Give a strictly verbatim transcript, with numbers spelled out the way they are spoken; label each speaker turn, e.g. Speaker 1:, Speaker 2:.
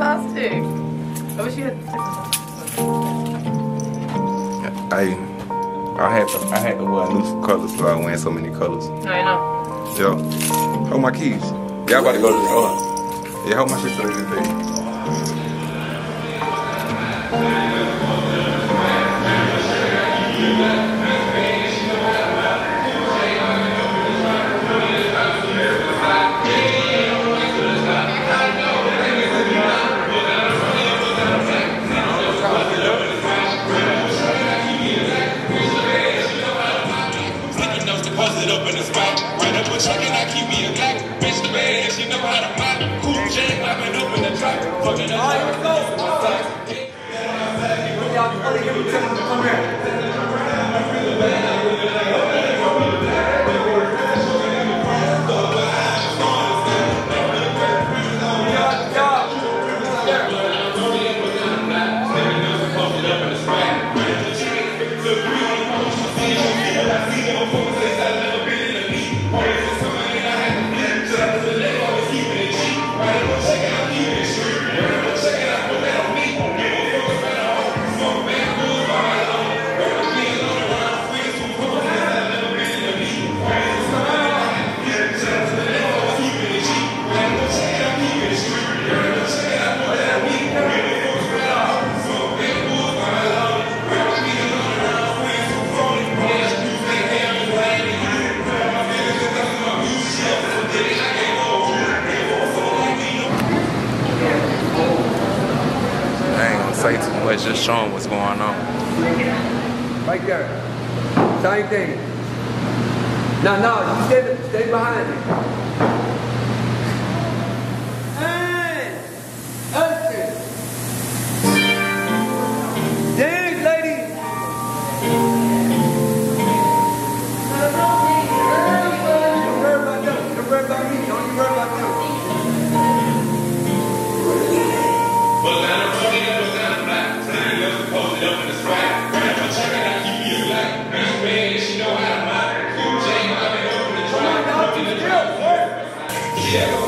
Speaker 1: plastic. I wish you had different
Speaker 2: I, I had to, I had to wear new colors, so I wearing so many colors.
Speaker 1: No, I know.
Speaker 2: Yo, hold my keys. Y'all about to go to the, hold on. Yeah, hold my shit so they can pay.
Speaker 3: Up in the spot, right up a truck and I keep me a black bitch the bad, she know how to mop. Cool J popping up in the truck, fucking up. Alright, here we go. Y'all only give me ten to come here.
Speaker 2: Say too much, just showing what's going on.
Speaker 4: Right there. Same thing. No, no, you stay, stay behind me. Hey! Husband! Dig, lady! Don't worry about them. Don't worry about me. Don't you worry about them.
Speaker 3: Yeah.